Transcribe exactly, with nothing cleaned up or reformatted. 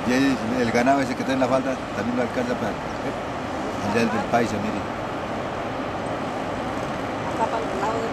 Y el, el ganado ese que está en la falda también lo alcanza para allá el del paisa, mire. Acá para el lado de